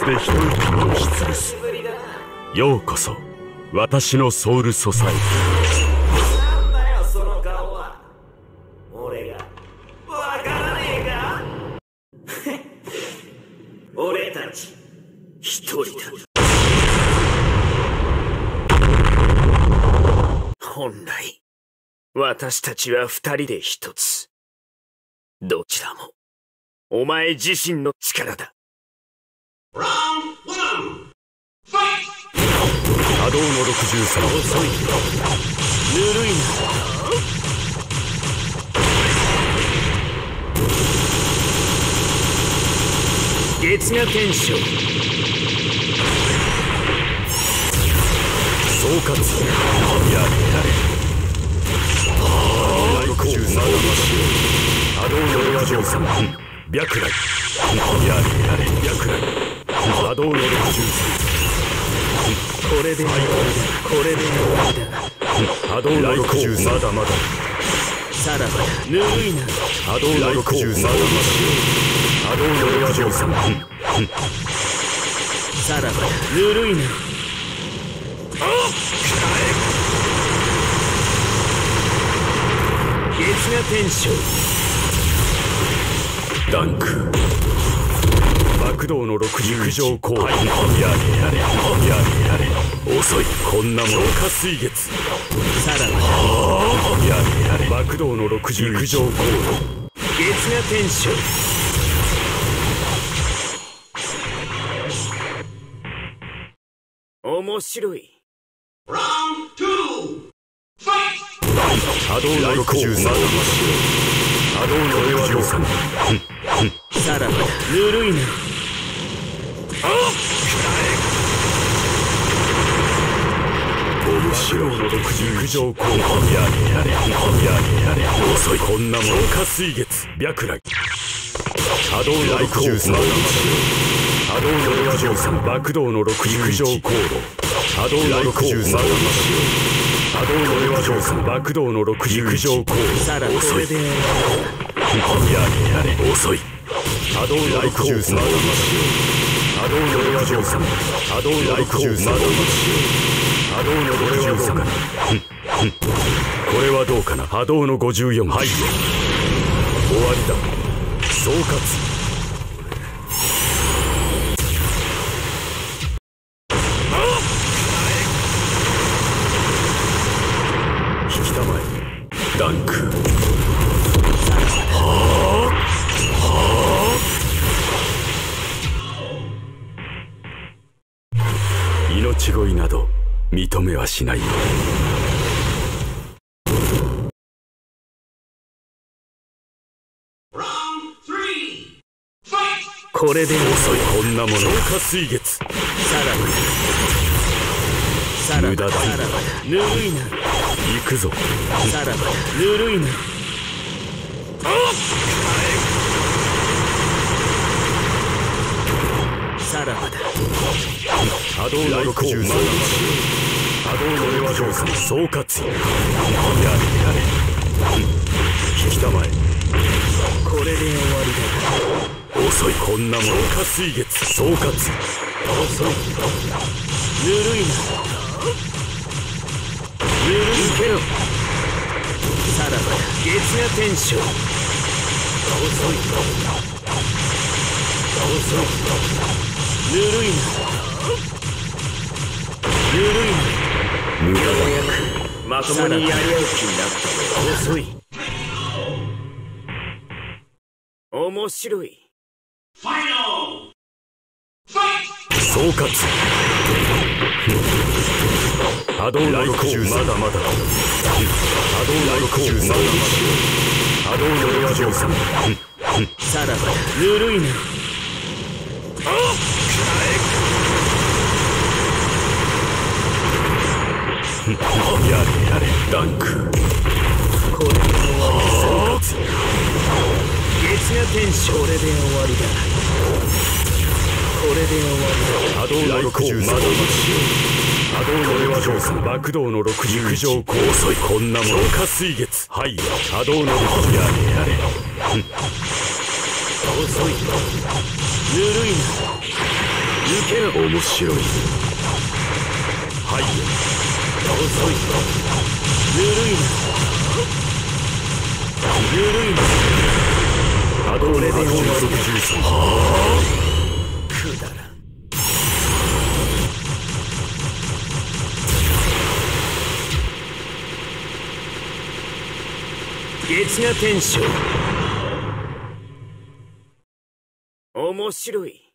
で一息を押しつぶす。ようこそ私のソウルソサエティ。 なんだよその顔は。俺がわからねえか俺たち一人だ。本来私たちは二人で一つ。どちらもお前自身の力だ。 波動の63。 遅い。ぬるいな。月が天章。 総括。やれ。63。波動の63。白雷。やれ。白雷。波動の63。 これで終わりだ。これで終わりだ。 波動の63。まだまだ。 さらばだ。ぬるいな。 波動の63。まだまだ。波動の63。 さらばだ。ぬるいな。月が天章。 ダンク。爆動の60。陸上降臨。やれ。遅い。こんなもの。消化水月。 さらばだ。 やれ。爆動の60。陸上降臨。 月が天章。面白い。 波動の63。波動の63。 さらばだ。ぬるいな。 白の60。陸上降臨。やれ。遅い。こんなもの。消化水月。白雷。波動の63。波動の63。爆動の60。陸上航路。波動の63。波動の63。爆動の60。陸上航路。 さらば遅い。やれ。遅い。波動の63。波動の63。波動の63。波動の63。これはどうかな。波動の54。はい。終わりだ。総括。引きたまえ。ダンク。命乞いなど認めはしないよ。 これで遅い。こんなもの。消化水月。 さらばだ。さらばだ。さらばだ。ぬるいな。 行くぞ。 さらばだ。ぬるいな。さらばだ。 波動の63。波動の63。総括。やれ。引きたまえ。 これで終わりだ。 遅い。こんなもの。消化水月。総括。遅い。 ぬるいな。ぬるいけろ。さらばだ。月が天章。遅い。ぬるいな。ぬるいな。 無駄だ。 ようやくまともにやり合う気になった。遅い。面白い。 総括。波動の60。まだまだ。波動の60。まだまだ。波動の63。 さらばだ。ぬるいな。 やれ。ダンク。 これで終わりだ。総括。月が天章。これで終わりだ。これで終わりだ。 波動の60。まだまだ。波動の63。爆動の60。陸上降臨。遅い。こんなもの。消化水月。はい。波動の60。やれ。 遅い。ぬるいな。 けろ。 面白い。はい。 遅い。ゆるいな。ゆるいな。 波動これで終わりだ。くだらん。月が天章。面白い。